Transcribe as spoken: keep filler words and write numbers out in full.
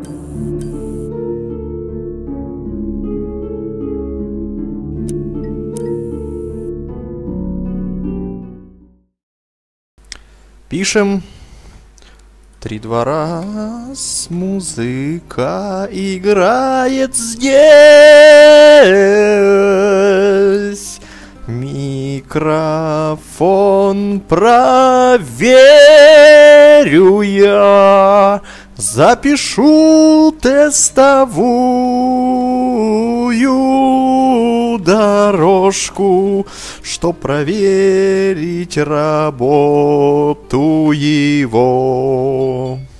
Пишем. Три, два, раз. Музыка играет здесь. Микрофон проверю я. Запишу тестовую дорожку, чтоб проверить работу его.